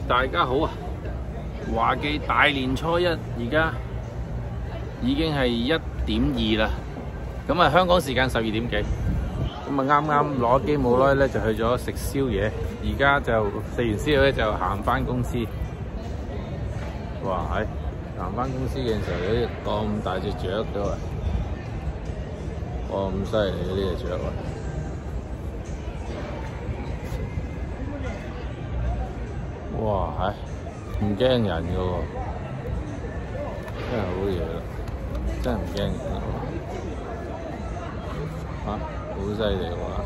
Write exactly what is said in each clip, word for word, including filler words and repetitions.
大家好啊！華記大年初一，而家已經係一點二啦。咁啊，香港時間十二點幾。咁啊，啱啱攞機冇耐咧，就去咗食宵夜。而家就食完宵夜咧，就行翻公司。哇！係行翻公司嘅時候，有咁大隻雀都啊！哇！咁犀利嘅呢隻雀啊！哇！係唔驚人嘅喎，真係好嘢啦！真係唔驚人嚇，好犀利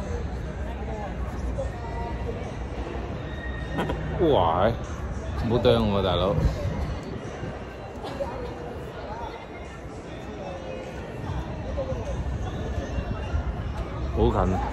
喎！哇！唔好啄我大佬，好近。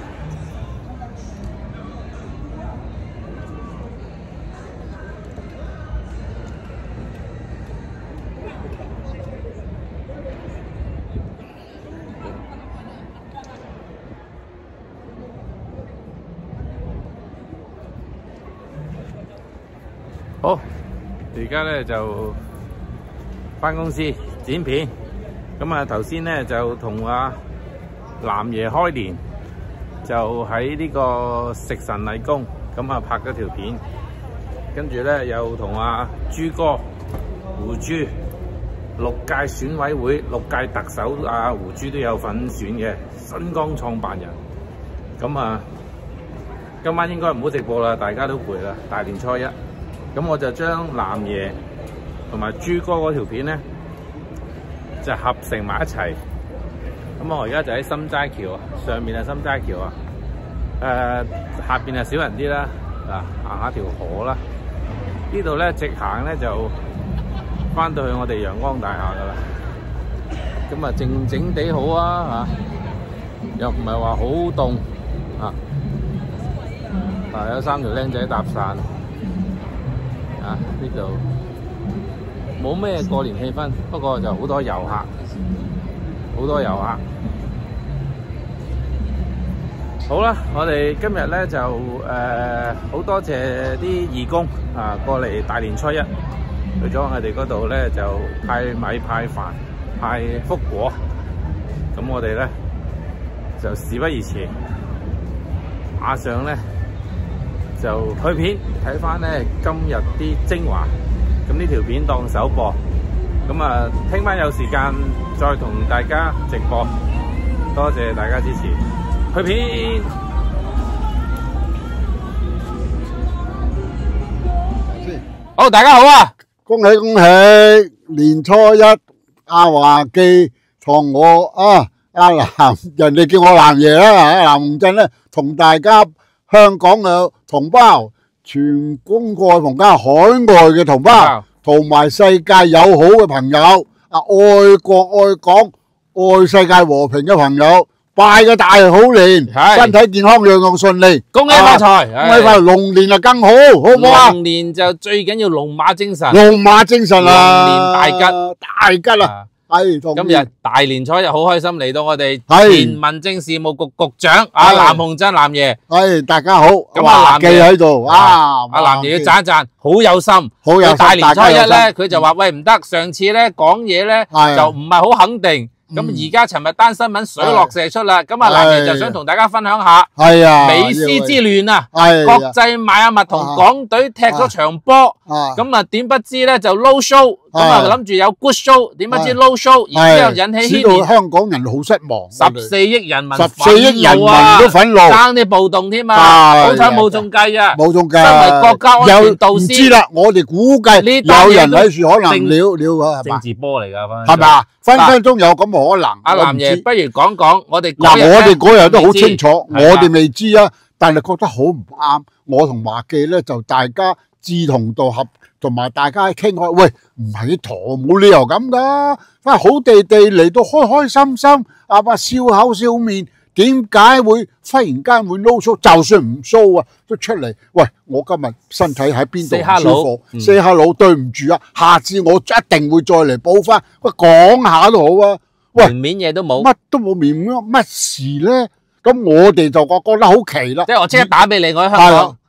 好，而家咧就返公司剪片。咁啊，頭先咧就同阿南爺開年，就喺呢個食神禮宮咁啊拍咗條片。跟住咧又同阿朱哥胡朱六屆選委會六屆特首阿胡朱都有份選嘅新光創辦人。咁啊，今晚應該唔好直播啦，大家都攰啦，大年初一。咁我就將南爺同埋朱哥嗰條片咧，就合成埋一齊。咁我而家就喺心齋橋啊，上面係心齋橋啊，誒、呃、下邊係少人啲啦，啊行下條河啦。呢度咧直行咧就翻到去我哋陽光大廈噶啦。咁啊靜靜地好啊嚇，又唔係話好凍啊。嗱有三條僆仔搭傘。啊！呢度冇咩過年氣氛，不過就好多遊客，好多遊客。好啦，我哋今日咧就誒好、呃、多謝啲義工啊過嚟大年初一，去咗我哋嗰度咧就派米派飯派福果。咁我哋咧就事不宜遲，馬上咧就去片睇翻咧今日啲精華，咁呢條片當首播，咁啊聽晚有時間再同大家直播，多謝大家支持，去片。好，大家好啊！ 恭喜恭喜！年初一阿華記同我啊阿南，人哋叫我南爺啦，南鴻震咧同大家。香港嘅同胞、全中國同加海外嘅同胞，同埋世界友好嘅朋友，啊愛國愛港愛世界和平嘅朋友，拜個大好年，身體健康樣樣順利， 恭喜發財， 恭喜發財，龍年啊更好，好唔好啊？ 龍年就最緊要龍馬精神， 龍馬精神啊！ 龍年大吉， 大吉啊！係今日大年初一好開心嚟到我哋前民政事務局局長阿南鴻震南爺， 係大家好。 咁啊南爺喺度啊， 阿南爺要讚一讚，好有心， 好有心。 大年初一咧，佢就話喂唔得，上次咧講嘢咧就唔係好肯定。咁而家尋日單新聞水落石出啦，咁啊南爺就想同大家分享下，係啊美斯之亂啊，國際邁阿密同港隊踢咗場波，咁啊點不知咧就 no show，咁啊諗住有 good show，點不知 no show，然之後引起牽連， 香港人好失望， 十四億人民， 十四億人民都憤怒， 爭啲暴動添啊，好彩冇中計啊， 冇中計， 身為國家安全導師， 唔知啦，我哋估計有人喺處可能了了啊， 政治波嚟㗎， 係咪？分分鐘有咁嘅可能。 阿南爺，不如講講我哋嗱，我哋嗰日都好清楚，我哋未知啊，但係覺得好唔啱。我同華記咧就大家志同道合，同埋大家傾開，喂，唔係陀，冇理由咁噶，翻好地地嚟到開開心心，啊嘛笑口笑面。點解會忽然間會 no show？就算唔 show啊，都出嚟。喂，我今日身體喺邊度唔舒服 ？say hello， 對唔住啊，下次我一定會再嚟補翻。喂，講下都好啊。喂， 門面嘢都冇， 乜都冇面乜乜事咧？咁我哋就覺覺得好奇啦。 即係我即刻打俾你，我喺香港。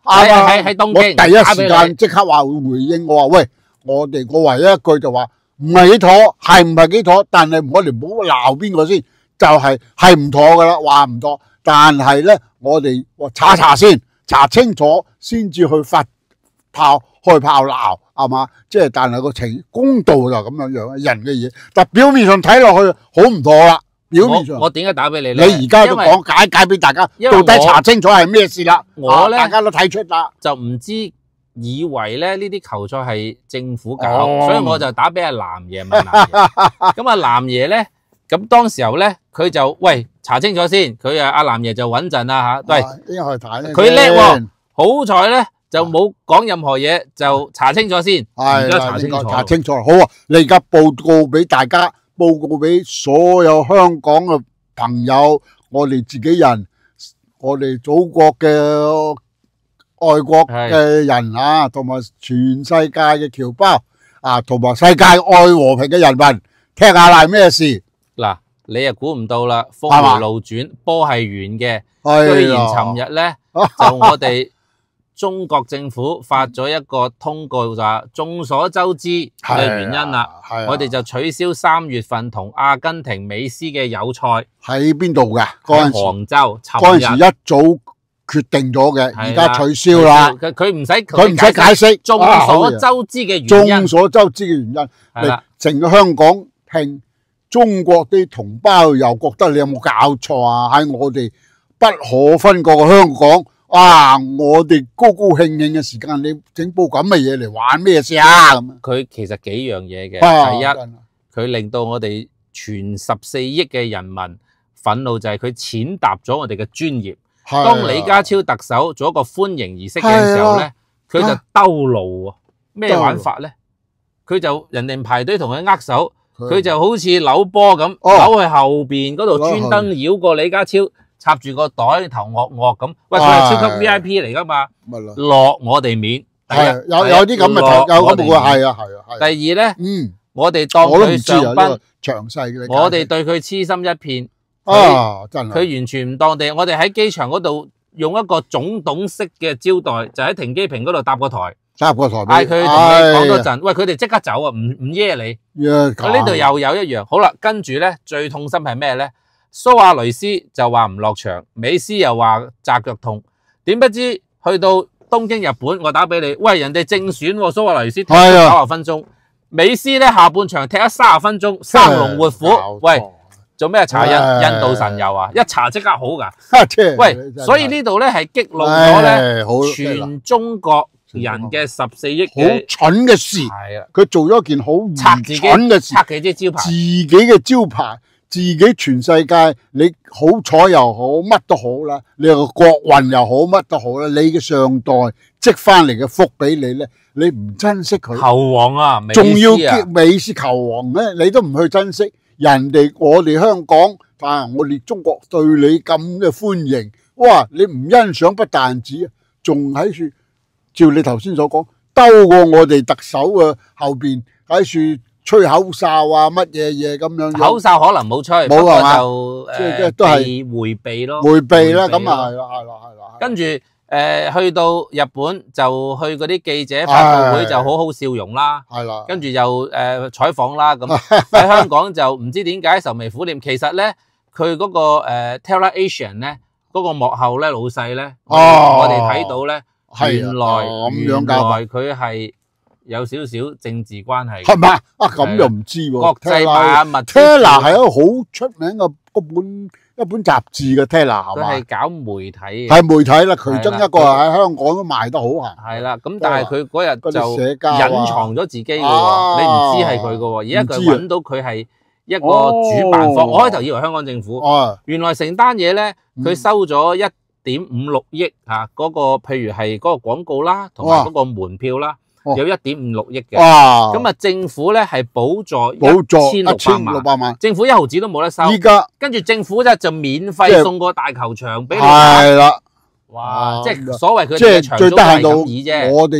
喺啱啊喺喺東京， 我第一打俾你時間即刻話會回應我話，喂，我哋我唯一一句就話唔係幾妥，係唔係幾妥？但係我哋唔好鬧邊個先，就係係唔妥噶啦，話唔妥。但係咧，我哋查查先，查清楚先至去發炮開炮鬧，係嘛？即係但係個情公道就咁樣樣，人嘅嘢，但表面上睇落去好唔妥啦。表面上我我點解打俾你咧？ 你而家都講解解俾大家，到底查清楚係咩事啦？ 我咧大家都睇出啦， 就唔知以為咧呢啲球賽係政府搞， 哦、 所以我就打俾阿藍爺問藍爺。咁阿藍爺咧，咁當時候咧，佢就喂查清楚先，佢啊阿藍爺就穩陣啦吓。喂， 應該去睇咧， 佢叻喎，好彩咧就冇講任何嘢，就查清楚先。而家查清楚， 查清楚。好啊，你而家報告俾大家。報告俾所有香港嘅朋友，我哋自己人，我哋祖國嘅愛國嘅人啊，同埋全世界嘅僑胞啊，同埋世界愛和平嘅人民，聽下係咩事？ 嗱，你又估唔到啦，峰回路轉，波係圓嘅，居然尋日咧就我哋。中國政府發咗一個通告，就話眾所周知嘅原因啦，我哋就取消三月份同阿根廷美斯嘅友賽。 喺邊度㗎？ 喺杭州。 嗰陣時一早決定咗嘅，而家取消啦。 佢佢唔使佢唔使解釋。 眾所周知嘅原因。 眾所周知嘅原因。 係啦， 成個香港聽中國啲同胞又覺得你有冇搞錯啊？喺我哋不可分割嘅香港。哇！我哋高高興興嘅時間，你整煲咁嘅嘢嚟玩咩事啊？咁佢其實幾樣嘢嘅， 啊、 第一，佢令到我哋全十四億嘅人民憤怒，就係佢踐踏咗我哋嘅專業。 啊、 當李家超特首做一個歡迎儀式嘅時候咧，佢、啊、就兜路喎。咩玩法咧？佢就人哋排隊同佢握手，佢就好似扭波咁，扭、哦、去後邊嗰度專登繞過李家超。插住個袋頭惡惡咁，喂，佢係超級 V I P 嚟噶嘛？落我哋面， 係有有啲咁嘅有咁嘅，係啊係啊。 第二咧， 嗯， 我哋當佢上賓， 詳細嘅， 我哋對佢痴心一片。 啊，真係， 佢完全唔當地。我哋喺機場嗰度用一個總統式嘅招待，就喺停機坪嗰度搭個台， 搭個台， 嗌佢同你講多陣。喂，佢哋即刻走啊，唔唔耶你。 佢呢度又有一樣，好啦，跟住咧最痛心係咩咧？蘇亞雷斯就話唔落場，美斯又話紮腳痛，點不知去到東京日本，我打俾你，喂，人哋正選蘇亞雷斯踢咗九十分鐘，美斯咧下半場踢咗三十分鐘，生龍活虎，喂，做咩查印印度神油啊？一查即刻好噶，喂，所以呢度咧係激怒咗咧全中國人嘅十四億好蠢嘅事，係啊，佢做咗一件好愚蠢嘅事， 拆自己招牌， 自己嘅招牌。自己全世界，你好彩又好，乜都好啦，你個國運又好，乜都好啦，你嘅上代積翻嚟嘅福俾你咧，你唔珍惜佢， 球王啊， 仲要激美斯球王咧，你都唔去珍惜人哋，我哋香港啊，我哋中國對你咁嘅歡迎，哇！你唔欣賞不但止，仲喺處照你頭先所講，兜過我哋特首嘅後邊喺處。吹口哨啊，乜嘢嘢咁樣？ 口哨可能冇吹，冇係嘛？就即係即都係迴避咯， 迴避啦，咁啊係啦，係啦，係啦。 跟住誒去到日本就去嗰啲記者發布會就好好笑容啦， 係啦。 跟住又誒採訪啦，咁喺香港就唔知點解愁眉苦臉。其實咧，佢嗰個誒 Tella Asian 咧嗰個幕後咧老細咧，我哋睇到咧，原來原來佢係。有少少政治關係， 係嘛？啊咁又唔知喎。 國際版物 Tella 係一個好出名嘅嗰本一本雜誌嘅 Tella 係嘛？ 佢係搞媒體嘅， 係媒體啦，其中一個喺香港都賣得好行。 係啦，咁但係佢嗰日就隱藏咗自己嘅喎，你唔知係佢嘅喎。而家佢揾到佢係一個主辦方，我開頭以為香港政府，原來成單嘢咧，佢收咗一點五六億嚇嗰個，譬如係嗰個廣告啦，同埋嗰個門票啦。有一點五六億嘅，咁啊政府咧係補助補助一千六百萬，政府一毫子都冇得收。 依家跟住政府咧就免費送個大球場俾你。 係啦， 哇！即係所謂佢即係最低限度， 啫。 我哋就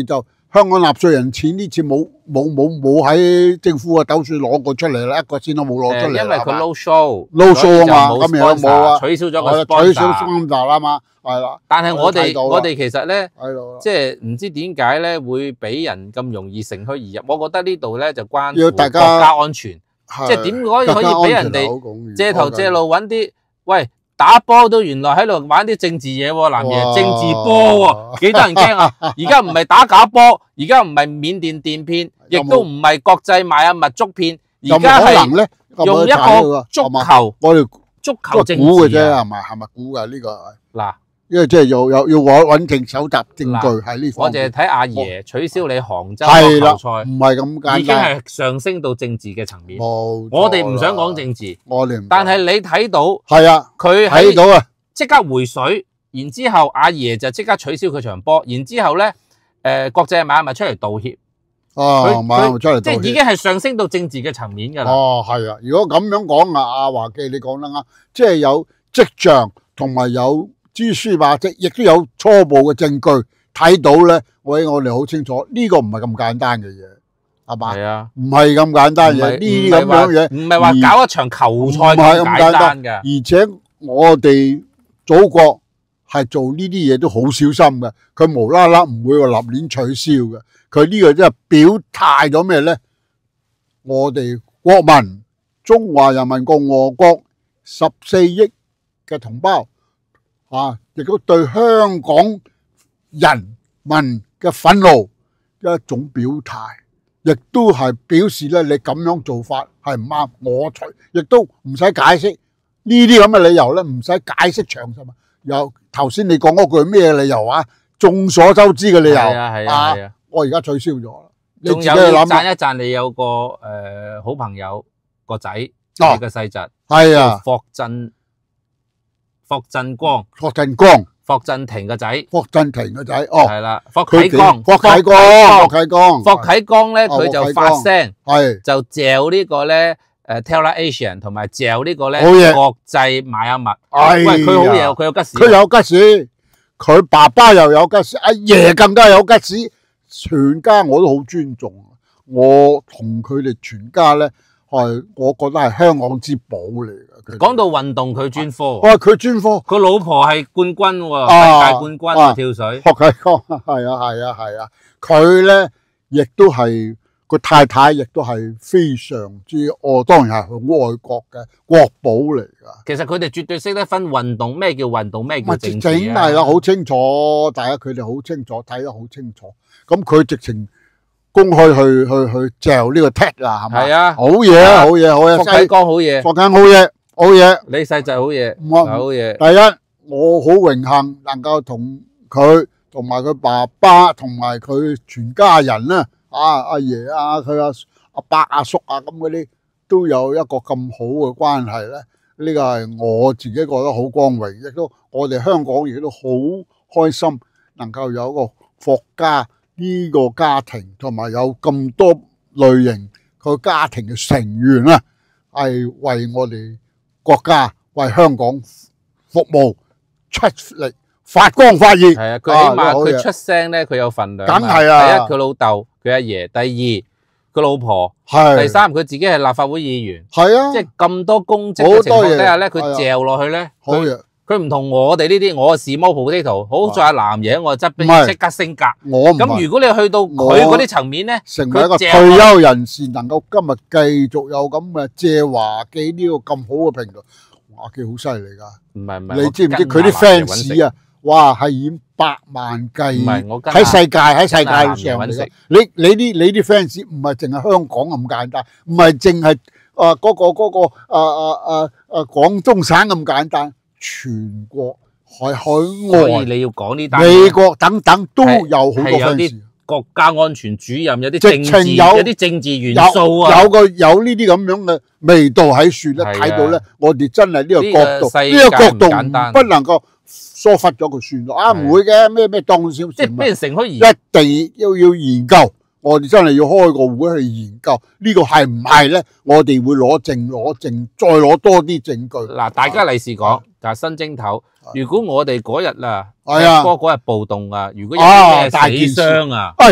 香港納稅人錢呢次冇冇冇冇喺政府嘅兜處攞過出嚟啦，一個錢都冇攞出嚟。 因為佢 no show no show 啊嘛，咁樣冇啊， 取消咗個 sponsor， 取消 sponsor 啦嘛，係啦。 但係我哋我哋其實咧， 即係唔知點解咧會俾人咁容易乘虛而入。我覺得呢度咧就關乎國要大家家安全，即係點解可以俾人哋借頭借路揾啲喂？打波都原來喺度玩啲政治嘢喎，南爺政治波喎，幾得人驚啊！而家唔係打假波，而家唔係緬甸電騙，亦都唔係國際邁阿密足騙，而家係用一個足球， 我哋足球政治估嘅啫，係咪？係咪估㗎呢個？ 嗱， 因為即係要有要揾揾證搜集證據喺呢方面。 我淨係睇阿爺取消你杭州球賽， 唔係咁簡單， 已經係上升到政治嘅層面。 我哋唔想講政治， 我哋但係你睇到係啊， 佢睇到啊， 即刻回水，然之後阿爺就即刻取消佢場波，然之後咧，誒國際邁阿密出嚟道歉。 哦，邁阿密出嚟道歉， 即係已經係上升到政治嘅層面㗎啦。 哦，係啊，如果咁樣講啊，阿華記你講得啱，即係有跡象同埋有蛛絲馬跡，亦都有初步嘅證據睇到咧，喂，我哋好清楚呢個唔係咁簡單嘅嘢，係嘛？係啊，唔係咁簡單嘅呢啲咁樣嘢， 唔係話搞一場球賽咁簡單嘅。 而且我哋祖國係做呢啲嘢都好小心嘅，佢無啦啦唔會話立亂取消嘅。佢呢個真係表態咗咩咧？我哋國民中華人民共和國十四億嘅同胞啊，亦都對香港人民嘅憤怒一種表態，亦都係表示咧，你咁樣做法係唔啱，我除亦都唔使解釋呢啲咁嘅理由咧，唔使解釋詳細嘛。有頭先你講嗰句咩理由啊？眾所周知嘅理由啊，係啊，係啊， 我而家取消咗啦。 仲有要讚一讚你有個誒、呃、好朋友個仔，你個細侄係啊，霍震霍震光， 霍震光， 霍震霆個仔， 霍震霆個仔，哦， 係啦，霍啟剛， 霍啟剛，霍啟剛， 霍啟剛咧，佢就發聲， 係就嚼呢個咧誒 Tella Asian 同埋嚼呢個咧國際邁阿密，喂，佢好嘢，佢有吉士， 佢有吉士，佢爸爸又有吉士，阿爺更加有吉士。全家我都好尊重，我同佢哋全家咧係，我覺得係香港之寶嚟嘅。 講到運動，佢專科， 哇！佢專科， 佢老婆係冠軍喎， 啊、 世界冠軍啊，跳水。 霍啟剛係啊係啊係啊，佢咧亦都係個太太，亦都係非常之，我當然係好愛國嘅國寶嚟噶。 其實佢哋絕對識得分運動，咩叫運動，咩叫政治啊？ 整係啦，好清楚，大家佢哋好清楚，睇得好清楚。咁佢直情公開去去去嚼呢個 tag 啊，係咪？係啊，好嘢啊，好嘢，好嘢。 霍啟剛好嘢， 霍啟剛好嘢，好嘢。 你細仔好嘢，好嘢。 第一，我好榮幸能夠同佢同埋佢爸爸同埋佢全家人咧，啊阿爺啊，佢阿阿伯阿叔啊，咁嗰啲都有一個咁好嘅關係咧。呢個係我自己覺得好光榮，亦都我哋香港亦都好開心，能夠有一個霍家呢個家庭，同埋有咁多類型個家庭嘅成員啦，係為我哋國家、為香港服務出力，發光發熱。 係啊，佢起碼佢出聲咧，佢有份量。 梗係啊！ 第一，佢老豆，佢阿爺；第二，佢老婆；第三，佢自己係立法會議員。係啊，即係咁多公職嘅情況底下咧，佢嚼落去咧，好嘢。佢唔同我哋呢啲，我係 small potato，好在阿南爺我側邊即刻升格。我咁如果你去到佢嗰啲層面咧， 成為一個退休人士，能夠今日繼續有咁嘅借華記呢個咁好嘅平台，華記好犀利㗎。 唔係唔係， 你知唔知佢啲 fans 啊？哇，係以百萬計， 唔係我喺世界喺世界上嚟。你你啲你啲 fans 唔係淨係香港咁簡單，唔係淨係啊嗰個嗰個啊啊啊啊廣東省咁簡單。全國海海外， 所以你要講呢單美國等等都有好多 fans。 國家安全主任有啲政治，有啲政治元素啊，有個有呢啲咁樣嘅味道喺處咧，睇到咧，我哋真係呢個角度，呢個角度不能夠疏忽咗佢算咯。啊，唔會嘅，咩咩當少， 即係俾人乘虛而一定要要研究。我哋真係要開個會去研究呢個係唔係咧？我哋會攞證攞證，再攞多啲證據。 嗱，大家利是講，就係新正頭。如果我哋嗰日啊，係啊，嗰日暴動啊，如果有啲咩死傷啊， 誒，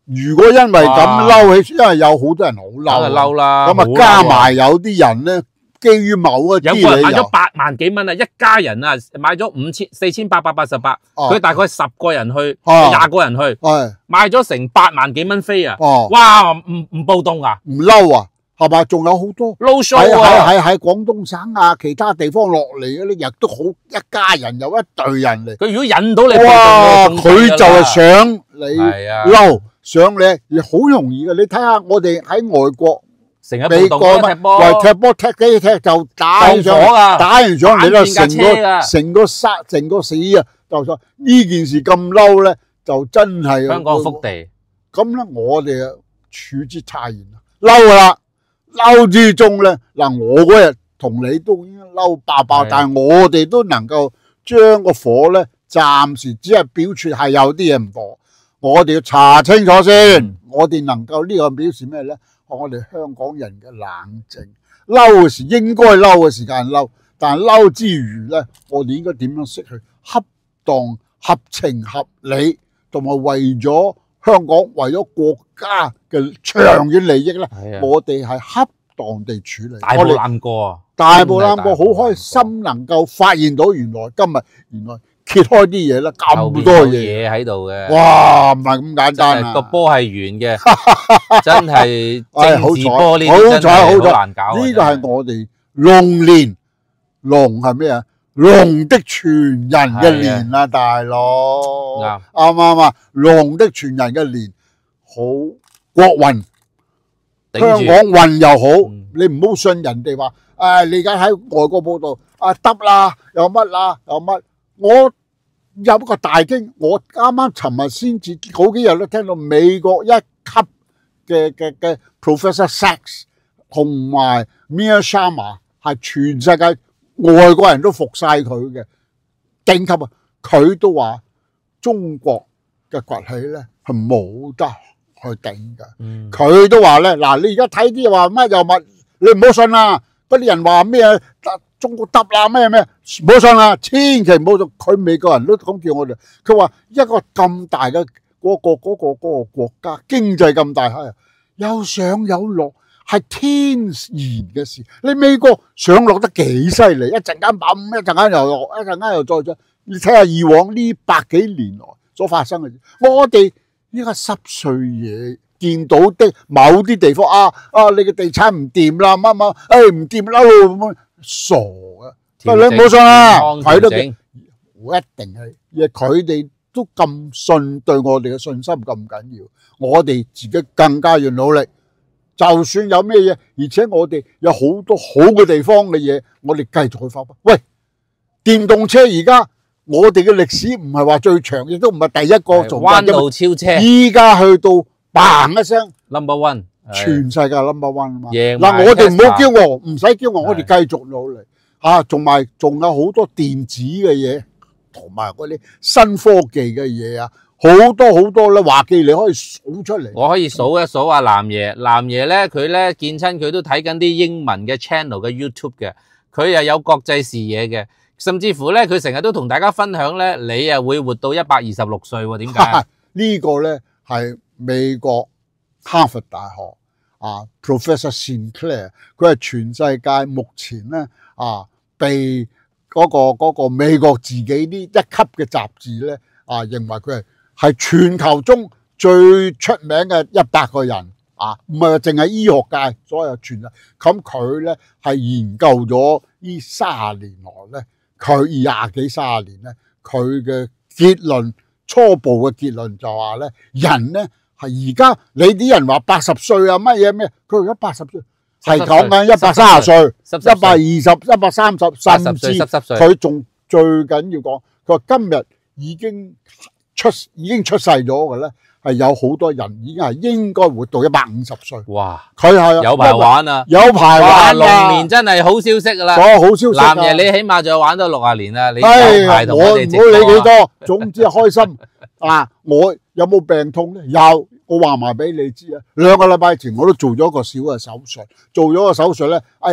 如果因為咁嬲起，因為有好多人好嬲， 嬲啦， 咁啊加埋有啲人咧，基於某一啲理由， 有個人買咗八萬幾蚊啊，一家人啊買咗五千四千八百八十八，佢大概十個人去，廿個人去，買咗成八萬幾蚊飛啊！哇，唔唔暴動啊？ 唔嬲啊？係嘛？仲有好多撈 show 啊！喺喺喺廣東省啊，其他地方落嚟嘅咧，亦都好一家人有一隊人嚟。 佢如果引到你， 哇！佢就係想你嬲，想你好容易嘅。你睇下我哋喺外國， 成日美國踢波， 為踢波踢幾踢就打上打完上嚟啦，成個成個殺成個死啊！就咗呢件事咁嬲咧，就真係香港福地。 咁咧，我哋啊處之泰然啦，嬲啦。嬲之中咧，嗱我嗰日同你都已經嬲爆爆，但係我哋都能夠將個火咧，暫時只係表處係有啲嘢唔妥，我哋要查清楚先。嗯、我哋能夠呢個表示咩咧？我哋香港人嘅冷靜，嬲嘅時應該嬲嘅時間嬲，但係嬲之餘咧，我哋應該點樣識去恰當、合情合理，同埋為咗香港為咗國家嘅長遠利益咧，我哋係恰當地處理。 大步攬過啊！ 大步攬過，好開心能夠發現到原來今日原來揭開啲嘢咧，咁多嘢喺度嘅。哇，唔係咁簡單啊！ 個波係圓嘅，真係政治波呢啲真係好難搞。 呢個係我哋龍年，龍係咩啊？龍的傳人嘅年啊，大佬，啱啱啱啊？龍的傳人嘅年，好國運，香港運又好，嗯、你唔好信人哋話，誒、啊，你而家喺外國報道，啊得啦，有乜啦，有乜？我有一個大驚，我啱啱尋日先至嗰幾日都聽到美國一級嘅嘅嘅 Professor Sachs 同埋 Mia Sharma 係全世界。外國人都服晒佢嘅頂級啊！佢都話中國嘅崛起咧係冇得去頂㗎。佢、嗯、都話咧，嗱你而家睇啲話乜又乜，你唔好信啦。嗰啲人話咩中國得啦咩咩，唔好信啦，千祈唔好信。佢美國人都咁叫我哋。佢話一個咁大嘅嗰、嗰個嗰、嗰個嗰、嗰個國家，經濟咁大係有上有落。係天然嘅事，你美國上落得幾犀利，一陣間冧，一陣間又落，一陣間又再上。你睇下以往呢百幾年來所發生嘅事，我哋呢個濕碎嘢見到的某啲地方啊啊，你嘅地產唔掂啦，乜乜，誒唔掂啦，咁傻啊！但你唔好信啦，睇到嘅一定係，因為佢哋都咁信，對我哋嘅信心咁緊要，我哋自己更加要努力。就算有咩嘢，而且我哋有好多好嘅地方嘅嘢，我哋繼續去發揮。喂，電動車而家我哋嘅歷史唔係話最長，亦都唔係第一個做彎道超車。 依家去到嘭一聲 ，number one， 全世界 number one 啊嘛。嗱，我哋唔好驕傲，唔使驕傲，我哋繼續努力嚇，同埋仲有好多電子嘅嘢，同埋嗰啲新科技嘅嘢啊。好多好多咧，華記你可以數出嚟。 我可以數一數啊，藍爺，藍爺咧，佢咧見親佢都睇緊啲英文嘅 channel 嘅 YouTube 嘅，佢又有國際視野嘅，甚至乎咧，佢成日都同大家分享咧，你啊會活到一百二十六歲喎？點解？ 呢個咧係美國哈佛大學啊 Professor Sinclair， 佢係全世界目前咧啊被嗰個嗰個美國自己啲一級嘅雜誌咧啊認為佢係。係全球中最出名嘅一百個人啊，唔係淨係醫學界，所有全啊。咁佢咧係研究咗呢三十年來咧，佢廿幾三十年咧，佢嘅結論初步嘅結論就話咧，人咧係而家你啲人話八十歲啊乜嘢咩？佢而家八十歲係講緊一百三十歲、一百二十、一百三十，甚至佢仲最緊要講，佢話今日已經。出已經出世咗嘅咧，係有好多人已經係應該活到一百五十歲。哇！佢係有排玩啊， 有排玩啊！ 龍年真係好消息噶啦， 所有好消息。 藍爺你起碼仲要玩到六十年啦，你有排同我哋直播啊！我唔好理幾多，總之開心啊！我有冇病痛咧？有，我話埋俾你知啊！兩個禮拜前我都做咗個小嘅手術，做咗個手術咧，哎呀，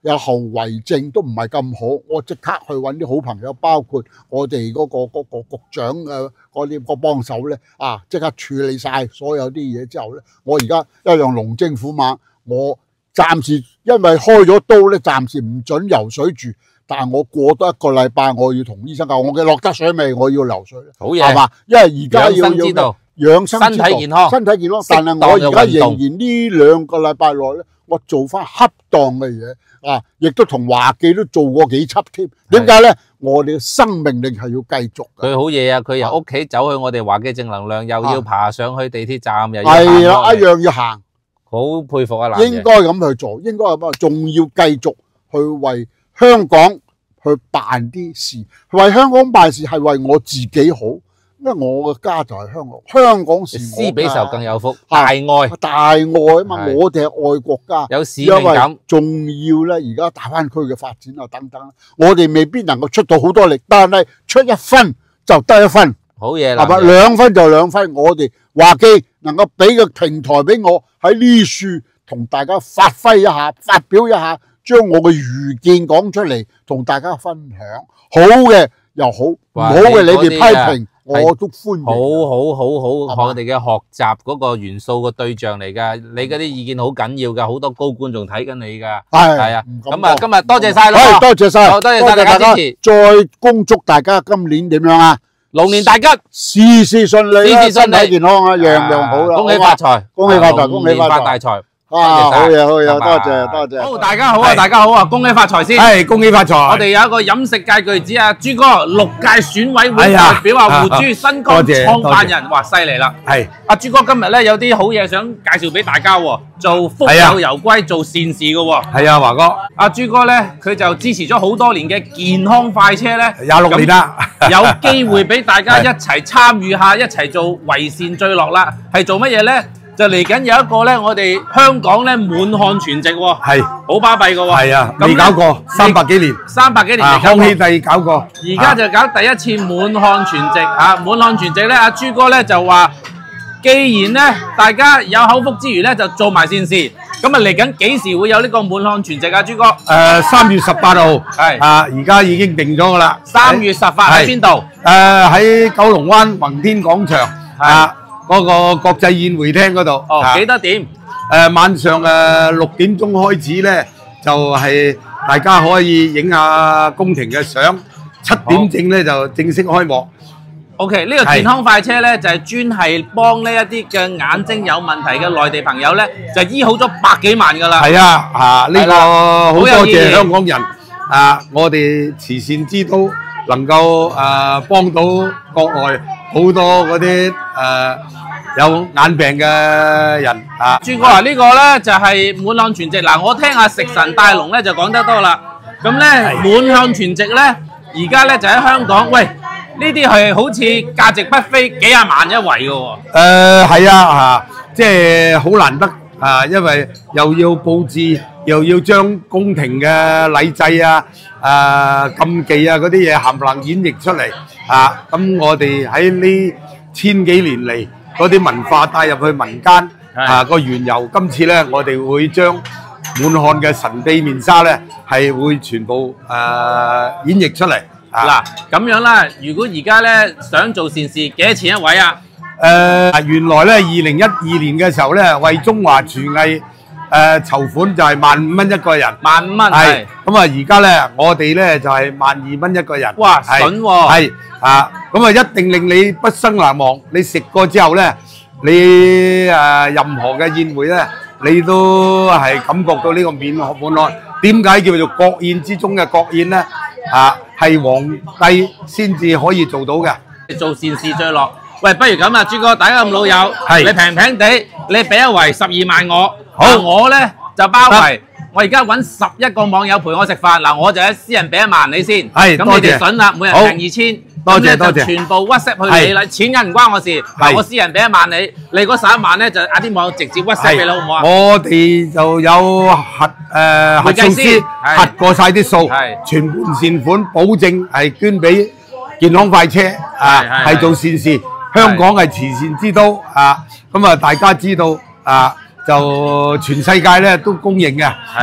有後遺症都唔係咁好，我即刻去揾啲好朋友，包括我哋嗰、嗰個嗰、嗰個局長嘅嗰啲個幫手咧，啊，即刻處理晒所有啲嘢之後咧，我而家一樣龍精虎猛，我暫時因為開咗刀咧，暫時唔準游水住。但係我過多一個禮拜，我要同醫生講，我嘅落得水未？我要游水， 好嘢， 係嘛？因為而家要要養生之道， 身體健康， 身體健康。但係我而家仍然呢兩個禮拜內咧，我做翻恰當嘅嘢啊，亦都同華記都做過幾輯添。點解咧？我哋嘅生命力係要繼續。 佢好嘢啊！佢由屋企走去我哋華記正能量，又要爬上去地鐵站，又要係啦，一樣要行。 好佩服啊！男應該咁去做，應該咁啊，仲要繼續去為香港去辦啲事，為香港辦事係為我自己好，因為我嘅家就係香港，香港是我家。施比受更有福，大愛大愛啊嘛！我哋係愛國家， 有使命感。 仲要咧，而家大灣區嘅發展啊等等，我哋未必能夠出到好多力，但係出一分就得一分。 好嘢啦， 係咪？兩分就兩分，我哋華記能夠俾個平台俾我喺呢處同大家發揮一下，發表一下。將我嘅愚見講出嚟，同大家分享，好嘅又好，唔好嘅你哋批評，我都歡迎。 好好好好，我哋嘅學習嗰個元素個對象嚟㗎，你嗰啲意見好緊要㗎，好多高官仲睇緊你㗎。係係啊，咁啊，今日多謝晒啦， 多謝晒， 多謝晒大家支持， 再恭祝大家今年點樣啊？ 龍年大吉， 事事順利， 事事順利， 身體健康啊，樣樣好啦， 恭喜發財， 恭喜發財，恭喜發大財。 啊，好嘢，好嘢，多謝多謝。 好，大家好啊，大家好啊，恭喜發財先。 係，恭喜發財。 我哋有一個飲食界巨子啊，朱哥，六屆選委會代表啊，胡珠新光創辦人，哇，犀利啦。係。阿朱哥今日咧有啲好嘢想介紹俾大家喎，做福有攸歸，做善事嘅喎。係啊，華哥。阿朱哥咧，佢就支持咗好多年嘅健康快車咧， 廿六年啦， 有機會俾大家一齊參與下，一齊做為善最樂啦。係做乜嘢咧？就嚟緊有一個咧，我哋香港咧滿漢全席喎，係好巴閉嘅喎，係啊， 未搞過三百幾年， 三百幾年未搞過， 康熙帝搞過， 而家就搞第一次滿漢全席嚇，滿漢全席咧，阿朱哥咧就話，既然咧大家有口福之餘咧，就做埋善事，咁啊嚟緊幾時會有呢個滿漢全席啊？朱哥， 誒三月十八號，係啊，而家已經定咗㗎啦， 三月十八喺邊度？ 誒喺九龍灣宏天廣場啊。嗰個國際宴會廳嗰度， 哦，幾多點？ 誒晚上誒六點鐘開始咧，就係大家可以影下宮廷嘅相，七點正咧就正式開幕。 OK，呢個健康快車咧就係專係幫呢一啲嘅眼睛有問題嘅內地朋友咧，就醫好咗百幾萬㗎啦。 係啊，啊呢個好多謝香港人啊！我哋慈善之都能夠誒幫到國外好多嗰啲誒有眼病嘅人啊！ 朱哥啊，呢個咧就係滿漢全席嗱，我聽阿食神大龍咧就講得多啦。咁咧滿漢全席咧，而家咧就喺香港，喂，呢啲係好似價值不菲幾廿萬一圍嘅喎。 誒係啊，啊即係好難得啊，因為又要佈置，又要將宮廷嘅禮制啊、誒禁忌啊嗰啲嘢冚唪唥演繹出嚟啊！咁我哋喺呢千幾年嚟嗰啲文化帶入去民間啊個緣由，今次咧我哋會將滿漢嘅神秘面紗咧係會全部誒演繹出嚟。 嗱咁樣啦，如果而家咧想做善事，幾多錢一位啊？ 誒原來咧二零一二年嘅時候咧，為中華廚藝誒籌款就係萬五蚊一個人， 萬五蚊係。咁啊而家咧我哋咧就係萬二蚊一個人。 哇，筍喎！ 係啊，咁啊一定令你畢生難忘。你食過之後咧，你誒任何嘅宴會咧，你都係感覺到呢個滿滿漢。點解叫做國宴之中嘅國宴咧？啊，係皇帝先至可以做到嘅。 做善事最樂。喂，不如咁啊，朱哥，大家咁老友，你平平地，你俾一圍十二萬我，好，我咧就包圍。我而家揾十一個網友陪我食飯，嗱，我就喺私人俾一萬你先。係，咁你哋筍啦，每人平二千。多謝多謝。全部 WhatsApp 去你啦，錢銀唔關我事。嗱，我私人俾一萬你，你嗰十一萬咧就嗌啲網友直接 WhatsApp 俾你，好唔好啊？ 我哋就有核誒核數師核過晒啲數，全盤善款，保證係捐俾健康快車啊，係做善事。香港係慈善之都啊，咁啊大家知道啊，就全世界咧都公認嘅，係啦。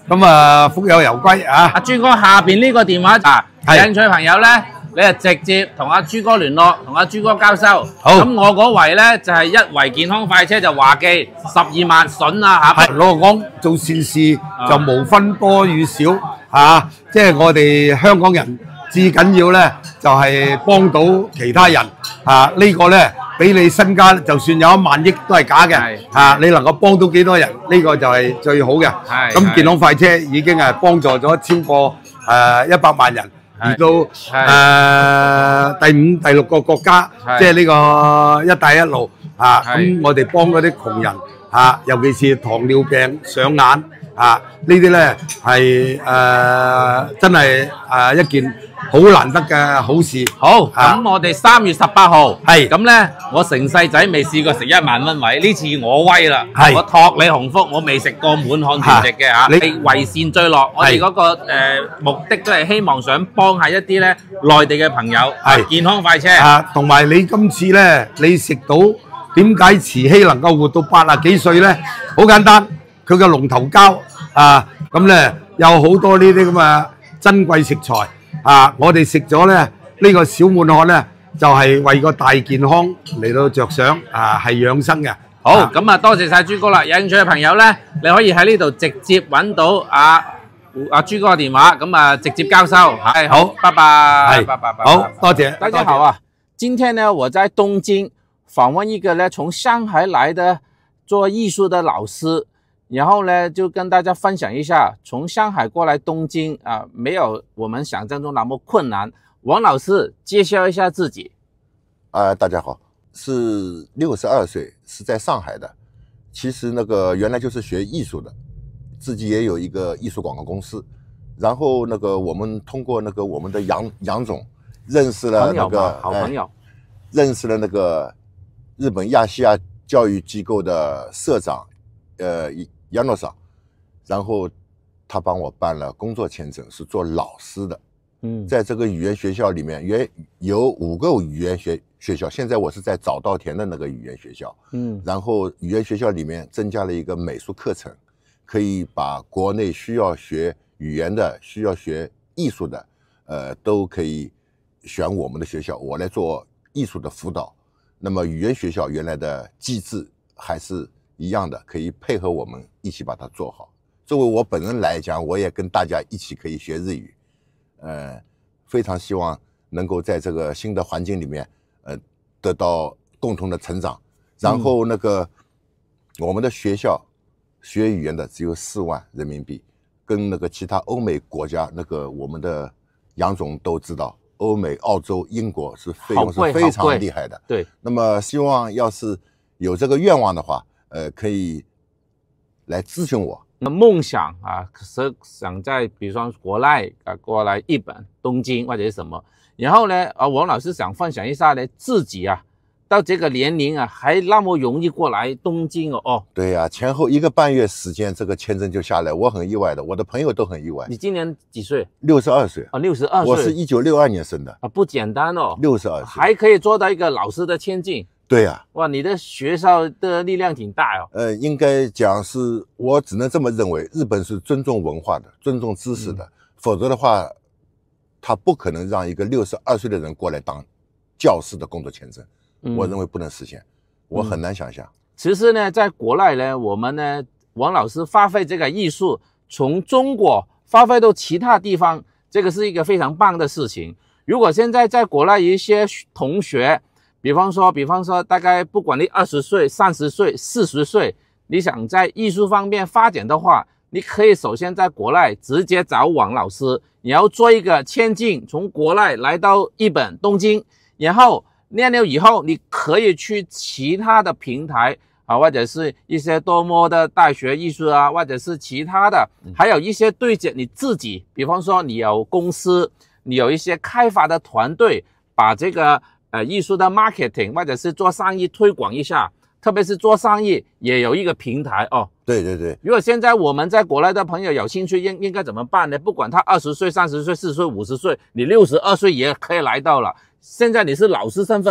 咁啊福有攸歸啊！ 阿朱哥下邊呢個電話啊，有興趣朋友咧，你就直接同阿朱哥聯絡，同阿朱哥交收。 好， 咁我嗰圍咧就係、是、一圍健康快車就華記十二萬筍啊嚇。 係老實講，做善事就無分多與少嚇、啊，即係我哋香港人至緊要咧就係、是、幫到其他人嚇、啊這個、呢個咧。俾你身家就算有一萬億都係假嘅嚇，你能夠幫到幾多人呢、這個就係最好嘅。咁健康快車已經係幫助咗超過誒一百萬人，而到誒、呃、第五、第六個國家，即係呢個一帶一路嚇。咁、啊、我哋幫嗰啲窮人嚇、啊，尤其是糖尿病上眼嚇、啊、呢啲咧係誒真係誒、呃、一件好難得嘅好事。 好，咁我哋三月十八號係咁咧，我成世仔未試過食一萬蚊位，呢次我威啦，我託你鴻福，我未食過滿漢全席嘅嚇，你為善最樂。我哋嗰、那個、呃、目的都係希望想幫下一啲咧內地嘅朋友，係健康快車啊，同埋你今次咧，你食到點解慈禧能夠活到八啊幾歲咧？好簡單，佢嘅龍頭膠啊，咁咧有好多呢啲咁嘅珍貴食材。啊！我哋食咗咧，呢、這個小滿漢咧，就係、是、為個大健康嚟到着想，啊，係養生嘅。 好，咁啊，多謝晒朱哥啦！有興趣嘅朋友咧，你可以喺呢度直接揾到阿阿朱哥嘅電話，咁啊直接交收。係好，拜拜，拜拜， 好多謝大家好啊！今天呢，我在東京訪問一個呢從上海來的做藝術的老師。然後呢，就跟大家分享一下，從上海過來東京啊，沒有我們想象中那麼困難。王老師介紹一下自己。 呃，大家好，是六十二歲，是在上海的。其實那個原來就是學藝術的，自己也有一個藝術廣告公司。然後那個我們通過那個我們的楊楊總認識了那個好朋友、 哎，認識了那個日本亞細亞教育機構的社長，呃。楊老師，然後他幫我辦了工作簽證，是做老師的。嗯，在這個語言學校裏面，原有五個語言學學校，現在我是在早稻田的那個語言學校。嗯，然後語言學校裏面增加了一個美術課程，可以把國內需要學語言的、需要學藝術的，呃，都可以選我們的學校，我來做藝術的輔導。那麼語言學校原來的機制還是一樣的，可以配合我們一起把它做好。作為我本人來講，我也跟大家一起可以學日語，呃，非常希望能夠在這個新的環境裡面，呃，得到共同的成長。然後那個、嗯、我們的學校學語言的只有四萬人民幣，跟那個其他歐美國家，那個我們的楊總都知道，歐美、澳洲、英國是費用是非常厲害的。對，那麼希望要是有這個願望的話，呃，可以來諮詢我。 夢想啊，是想在，比如說國內啊，過來日本東京或者是什麼。然後呢，啊，王老師想分享一下呢，自己啊，到這個年齡啊，還那麼容易過來東京哦。哦， 對呀、啊，前後一個半月時間，這個簽證就下來，我很意外的，我的朋友都很意外。 你今年幾歲？ 六十二歲。 啊，六十二歲。 我是一九六二年生的。 啊，不簡單哦。 六十二歲。 還可以做到一個老師的簽證。 對呀、啊， 哇，你的學校的力量挺大哦。呃， 應該講是，我只能這麼認為，日本是尊重文化的，尊重知識的，嗯、否則的話，他不可能讓一個六十二歲的人過來當教師的工作簽證。嗯、我認為不能實現，我很難想象。嗯、 其實呢，在國內呢，我們呢，王老師發揮這個藝術，從中國發揮到其他地方，這個是一個非常棒的事情。如果現在在國內有一些同學，比方說，比方說，大概不管你二十歲、三十歲、四十歲，你想在藝術方面發展的話，你可以首先在國內直接找王老師，然後做一個簽證，從國內來到日本東京，然後念了以後，你可以去其他的平台啊，或者是一些多摩的大學藝術啊，或者是其他的，還有一些對接你自己，比方說你有公司，你有一些開發的團隊，把這個呃，藝術的 marketing 或者是做生意推廣一下，特別是做生意也有一個平台哦。 對對對。 如果現在我們在國內的朋友有興趣，應應該怎麼辦呢？不管他二十歲、三十歲、四十歲、五十歲，你六十二歲也可以來到了。現在你是老師身份嘛，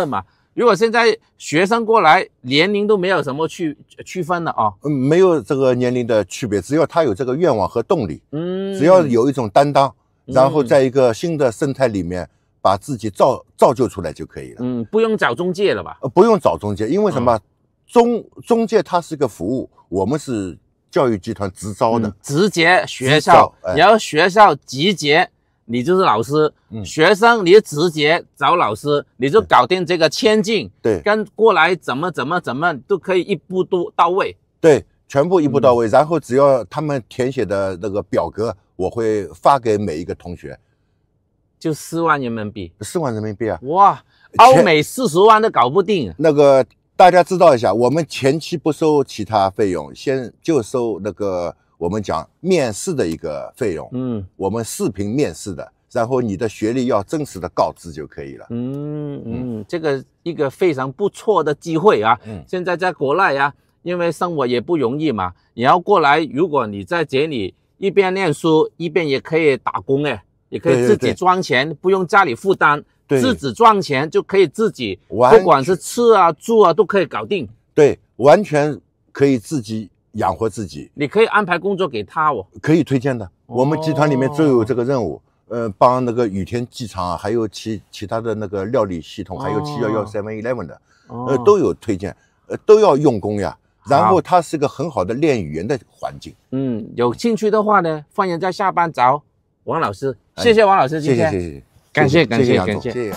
如果现在学生过来，年龄都没有什么区区分了啊。 嗯，没有这个年龄的区别，只要他有这个愿望和动力， 嗯， 只要有一种担当， 嗯然后在一个新的生态里面把自己造造就出来就可以了。 嗯，不用找中介了吧？ 呃，不用找中介，因为什么？ 嗯、 中中介它是个服务，我们是教育集团直招的， 嗯、直接学校， 哎、 然后学校集结。你就是老师，嗯、学生你直接找老师，你就搞定这个签进， 对， 跟过来怎么怎么怎么都可以一步都到位， 对，全部一步到位。 嗯、 然后只要他们填写的那个表格，我会发给每一个同学， 就四万人民币， 四万人民币啊！ 哇，欧美四十万都搞不定。 那个大家知道一下，我们前期不收其他费用，先就收那个。我们讲面试的一个费用，嗯，我们视频面试的，然后你的学历要真实的告知就可以了。 嗯嗯，这个一个非常不错的机会啊。嗯，现在在国内啊，因为生活也不容易嘛，你要过来，如果你在这里一边念书，一边也可以打工，哎，也可以自己赚钱，对对对，不用家里负担，自己赚钱就可以自己，不管是吃啊、住啊都可以搞定。 对，完全可以自己养活自己。 你可以安排工作给他哦， 可以推荐的。我们集团里面就有这个任务，呃，帮那个羽田机场啊，还有其其他的那个料理系统，还有七一一 seven eleven 的，呃，都有推荐，呃，都要用功呀。然后它是个很好的练语言的环境。 嗯，有兴趣的话呢，欢迎在下班找王老师。谢谢王老师今天， 谢谢谢谢， 感谢感谢感谢谢。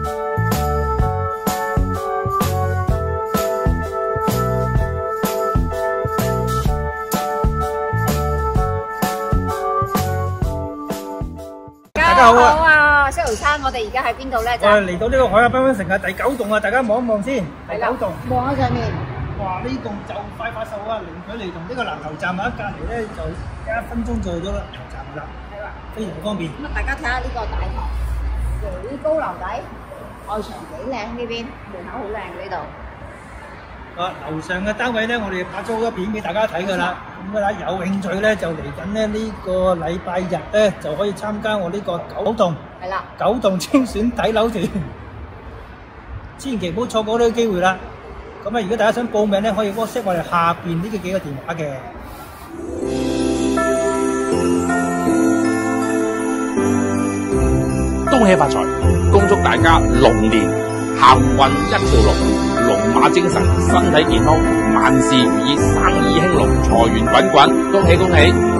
大家好啊，西勞餐，我哋而家喺邊度咧？ 我哋嚟到呢個海亞繽紛城嘅第九棟啊，大家望一望先。第九棟， 望喺上面。 哇！呢棟就快快手啊，零距離同呢個籃球站啊，隔離咧就一分鐘就到咗籃球站噶啦，係啦，非常方便。 咁啊，大家睇下呢個大堂幾高樓底，外牆幾靚呢邊，門口好靚呢度。 啊，樓上嘅單位咧，我哋拍咗好多片俾大家睇噶啦。咁啊，有興趣咧就嚟緊咧呢個禮拜日咧就可以參加我呢個九棟係啦， 九棟精選睇樓團，千祈唔好錯過呢個機會啦。咁啊，如果大家想報名咧，可以 WhatsApp 我哋下邊呢個幾個電話嘅。 恭喜發財，恭祝大家龍年行運一條龍，龍馬精神，身體健康，萬事如意，生意興隆，財源滾滾，恭喜恭喜！